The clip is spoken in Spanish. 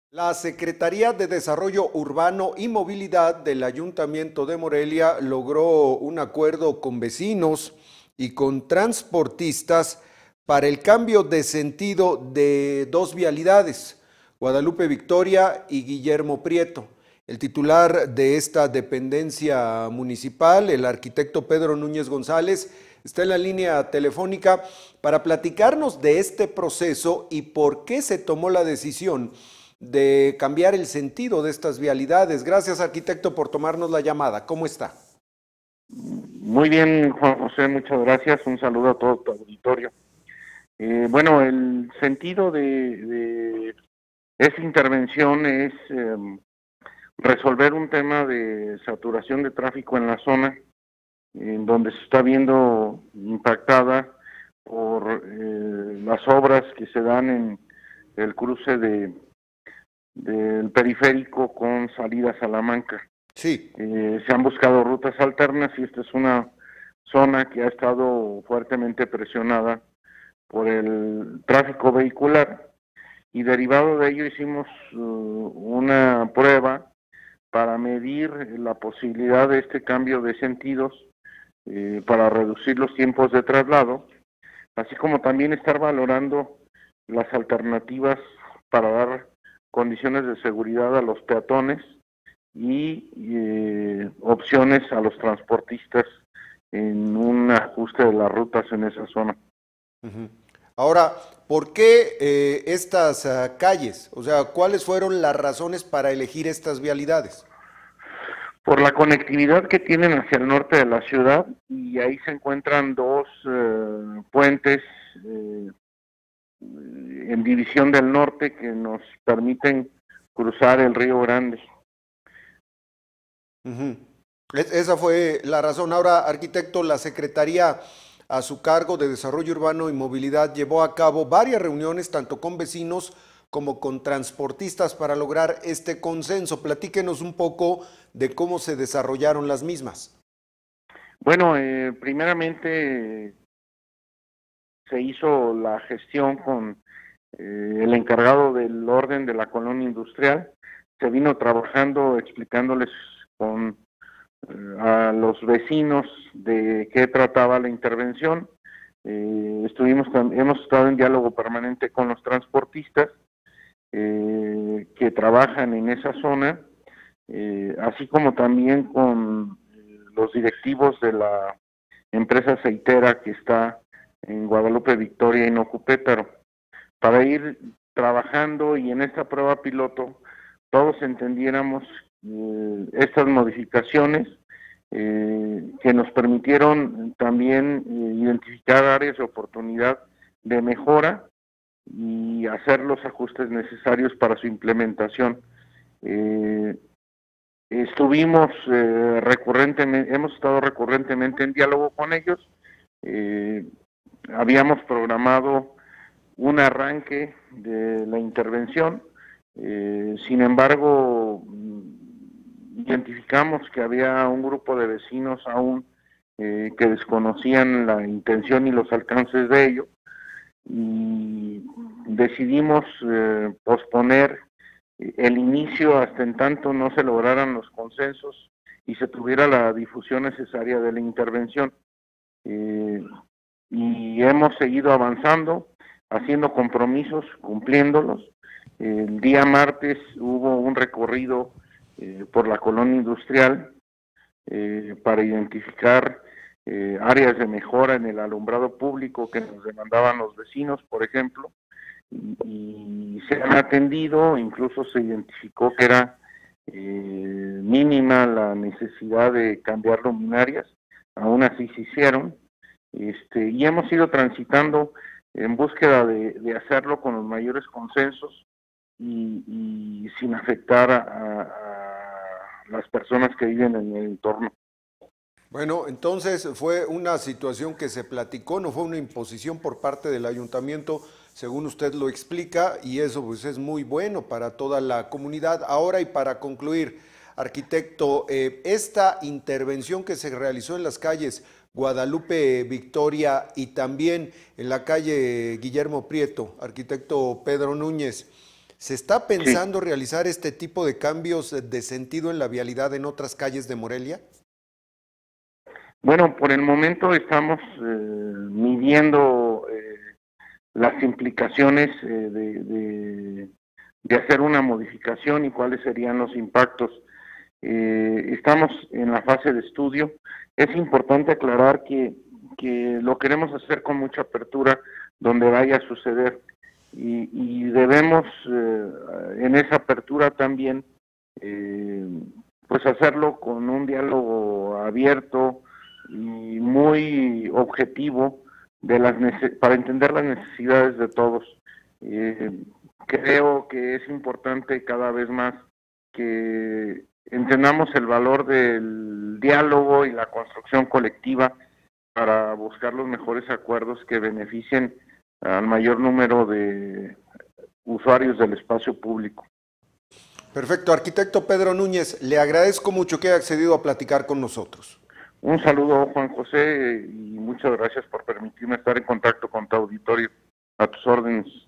La Secretaría de Desarrollo Urbano y Movilidad del Ayuntamiento de Morelia logró un acuerdo con vecinos y con transportistas para el cambio de sentido de dos vialidades, Guadalupe Victoria y Guillermo Prieto. El titular de esta dependencia municipal, el arquitecto Pedro Núñez González, está en la línea telefónica para platicarnos de este proceso y por qué se tomó la decisión de cambiar el sentido de estas vialidades. Gracias, arquitecto, por tomarnos la llamada. ¿Cómo está? Muy bien, Juan José, muchas gracias. Un saludo a todo tu auditorio. Bueno, el sentido de esta intervención es resolver un tema de saturación de tráfico en la zona, en donde se está viendo impactada por las obras que se dan en el cruce del periférico con salida a Salamanca. Sí. Se han buscado rutas alternas y esta es una zona que ha estado fuertemente presionada por el tráfico vehicular, y derivado de ello hicimos una prueba para medir la posibilidad de este cambio de sentidos para reducir los tiempos de traslado, así como también estar valorando las alternativas para dar condiciones de seguridad a los peatones y opciones a los transportistas en un ajuste de las rutas en esa zona. Ahora, ¿por qué estas calles? O sea, ¿cuáles fueron las razones para elegir estas vialidades? Por la conectividad que tienen hacia el norte de la ciudad, y ahí se encuentran dos puentes en División del Norte que nos permiten cruzar el Río Grande. Esa fue la razón. Ahora, arquitecto, la Secretaría a su cargo de Desarrollo Urbano y Movilidad llevó a cabo varias reuniones, tanto con vecinos como con transportistas, para lograr este consenso. Platíquenos un poco de cómo se desarrollaron las mismas. Bueno, primeramente se hizo la gestión con el encargado del orden de la colonia industrial. Se vino trabajando explicándoles a los vecinos de qué trataba la intervención. Hemos estado en diálogo permanente con los transportistas que trabajan en esa zona, así como también con los directivos de la empresa aceitera que está en Guadalupe Victoria y Nocupétaro, para ir trabajando y en esta prueba piloto todos entendiéramos estas modificaciones que nos permitieron también identificar áreas de oportunidad de mejora y hacer los ajustes necesarios para su implementación. Hemos estado recurrentemente en diálogo con ellos. Habíamos programado un arranque de la intervención, sin embargo, identificamos que había un grupo de vecinos aún que desconocían la intención y los alcances de ello, y decidimos posponer el inicio hasta en tanto no se lograran los consensos y se tuviera la difusión necesaria de la intervención. Y hemos seguido avanzando, haciendo compromisos, cumpliéndolos. El día martes hubo un recorrido por la colonia industrial para identificar áreas de mejora en el alumbrado público que nos demandaban los vecinos, por ejemplo, y se han atendido. Incluso se identificó que era mínima la necesidad de cambiar luminarias, aún así se hicieron, y hemos ido transitando en búsqueda de hacerlo con los mayores consensos y sin afectar a las personas que viven en el entorno. Bueno, entonces fue una situación que se platicó, no fue una imposición por parte del ayuntamiento, según usted lo explica, y eso pues es muy bueno para toda la comunidad. Ahora, y para concluir, arquitecto, esta intervención que se realizó en las calles Guadalupe Victoria y también en la calle Guillermo Prieto, arquitecto Pedro Núñez, ¿Se está Sí. pensando realizar este tipo de cambios de sentido en la vialidad en otras calles de Morelia? Bueno, por el momento estamos midiendo las implicaciones de hacer una modificación y cuáles serían los impactos. Estamos en la fase de estudio. Es importante aclarar que lo queremos hacer con mucha apertura donde vaya a suceder y debemos en esa apertura también pues hacerlo con un diálogo abierto y muy objetivo para entender las necesidades de todos. Eh, Creo que es importante cada vez más que entendamos el valor del diálogo y la construcción colectiva para buscar los mejores acuerdos que beneficien al mayor número de usuarios del espacio público. Perfecto, arquitecto Pedro Núñez, le agradezco mucho que haya accedido a platicar con nosotros. Un saludo, Juan José, y muchas gracias por permitirme estar en contacto con tu auditorio. A tus órdenes.